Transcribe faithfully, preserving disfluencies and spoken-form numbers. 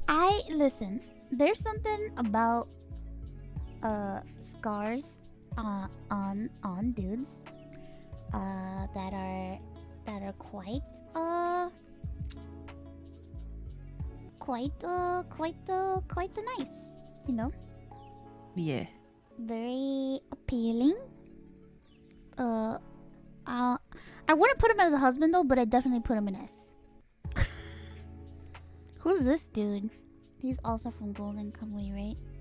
I listen. There's something about uh scars uh, on on dudes uh that are that are quite uh quite uh quite uh quite nice, you know. Yeah. Very appealing. Uh, uh I wouldn't put him as a husband though, but I definitely put him in S. Who's this dude? He's also from Golden Kamuy, right?